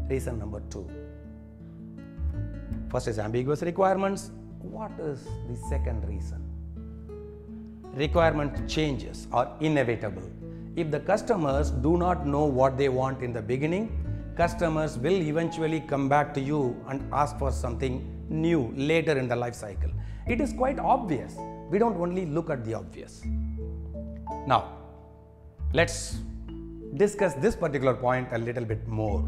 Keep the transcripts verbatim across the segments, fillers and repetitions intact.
Reason number two. First is ambiguous requirements. What is the second reason? Requirement changes are inevitable. If the customers do not know what they want in the beginning, customers will eventually come back to you and ask for something new later in the life cycle. It is quite obvious. We don't only look at the obvious. Now, let's discuss this particular point a little bit more.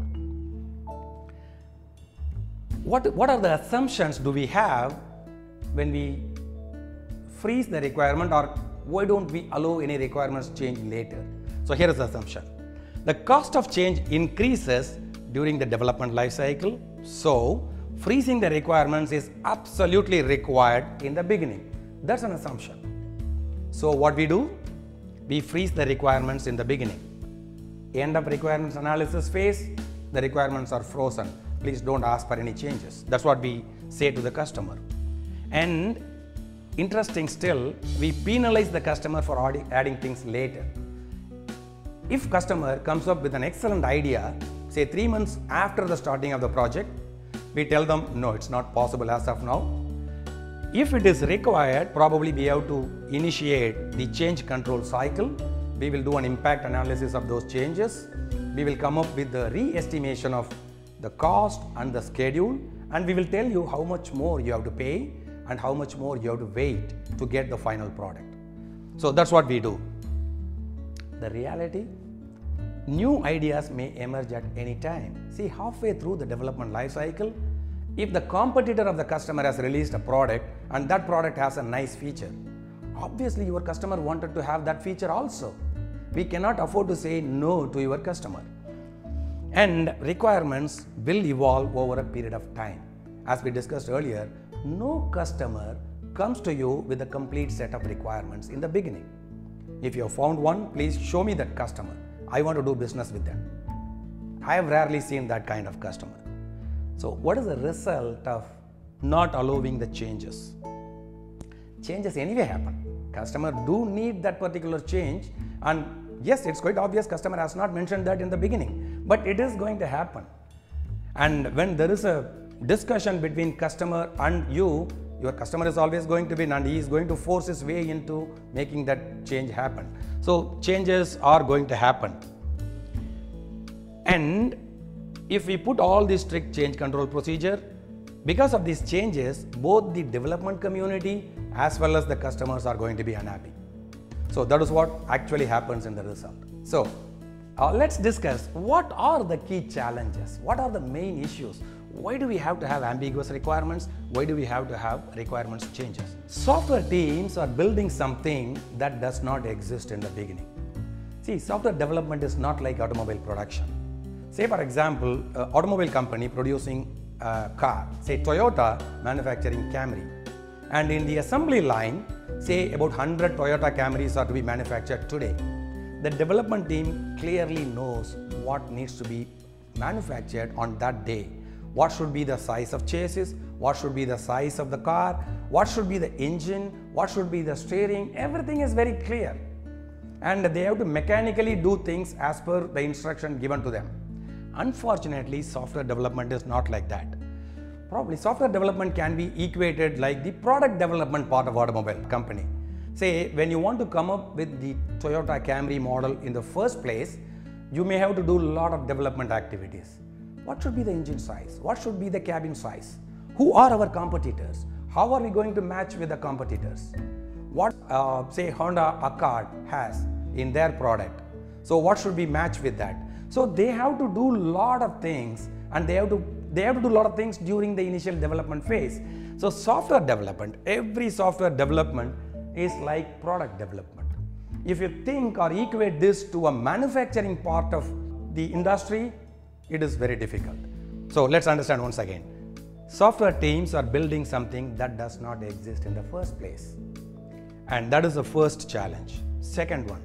What, what are the assumptions do we have when we freeze the requirement, or why don't we allow any requirements change later? So here is the assumption. The cost of change increases during the development life cycle, so freezing the requirements is absolutely required in the beginning. That's an assumption. So what we do? We freeze the requirements in the beginning. End of requirements analysis phase, the requirements are frozen. Please don't ask for any changes. That's what we say to the customer. And interesting still, we penalize the customer for adding things later. If customer comes up with an excellent idea, say three months after the starting of the project, we tell them, no, it's not possible as of now. If it is required, probably we have to initiate the change control cycle. We will do an impact analysis of those changes. We will come up with the re-estimation of the cost and the schedule, and we will tell you how much more you have to pay and how much more you have to wait to get the final product. So that's what we do. The reality, new ideas may emerge at any time. See, halfway through the development life cycle, if the competitor of the customer has released a product and that product has a nice feature, obviously your customer wanted to have that feature also. We cannot afford to say no to your customer. And requirements will evolve over a period of time. As we discussed earlier, no customer comes to you with a complete set of requirements in the beginning. If you have found one, please show me that customer. I want to do business with them. I have rarely seen that kind of customer. So what is the result of not allowing the changes? Changes anyway happen. Customer do need that particular change, and yes, it's quite obvious customer has not mentioned that in the beginning, but it is going to happen. And when there is a discussion between customer and you, your customer is always going to win and he is going to force his way into making that change happen. So changes are going to happen. And if we put all this strict change control procedure, because of these changes, both the development community as well as the customers are going to be unhappy. So that is what actually happens in the result. So uh, let's discuss what are the key challenges, what are the main issues. Why do we have to have ambiguous requirements? Why do we have to have requirements changes? Software teams are building something that does not exist in the beginning. See, software development is not like automobile production. Say for example, an automobile company producing a car, say Toyota manufacturing Camry, and in the assembly line, say about one hundred Toyota Camrys are to be manufactured today. The development team clearly knows what needs to be manufactured on that day. What should be the size of chassis, what should be the size of the car, what should be the engine, what should be the steering, everything is very clear. And they have to mechanically do things as per the instruction given to them. Unfortunately, software development is not like that. Probably software development can be equated like the product development part of automobile company. Say when you want to come up with the Toyota Camry model in the first place, you may have to do a lot of development activities. What should be the engine size? What should be the cabin size? Who are our competitors? How are we going to match with the competitors? What uh, say Honda Accord has in their product? So what should we match with that? So they have to do a lot of things, and they have to they have to do a lot of things during the initial development phase. So software development, every software development is like product development. If you think or equate this to a manufacturing part of the industry, it is very difficult. So let's understand once again. Software teams are building something that does not exist in the first place. And that is the first challenge. Second one,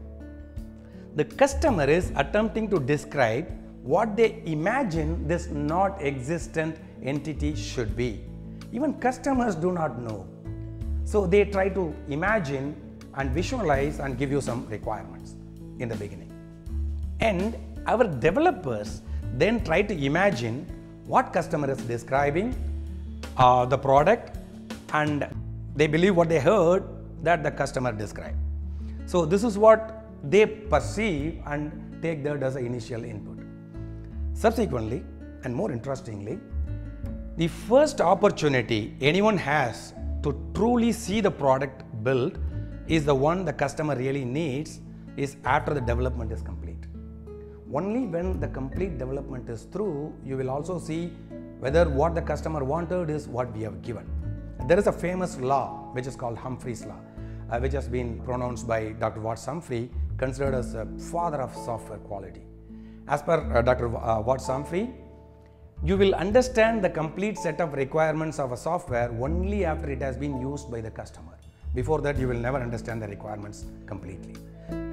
the customer is attempting to describe what they imagine this not existent entity should be. Even customers do not know. So they try to imagine and visualize and give you some requirements in the beginning. And our developers, then try to imagine what customer is describing uh, the product, and they believe what they heard that the customer described. So this is what they perceive and take that as an initial input. Subsequently, and more interestingly, the first opportunity anyone has to truly see the product built is the one the customer really needs is after the development is complete. Only when the complete development is through, you will also see whether what the customer wanted is what we have given. There is a famous law which is called Humphreys Law, uh, which has been pronounced by Doctor Watts-Humphrey, considered as a father of software quality. As per uh, Doctor Uh, Watts-Humphrey, you will understand the complete set of requirements of a software only after it has been used by the customer. Before that, you will never understand the requirements completely.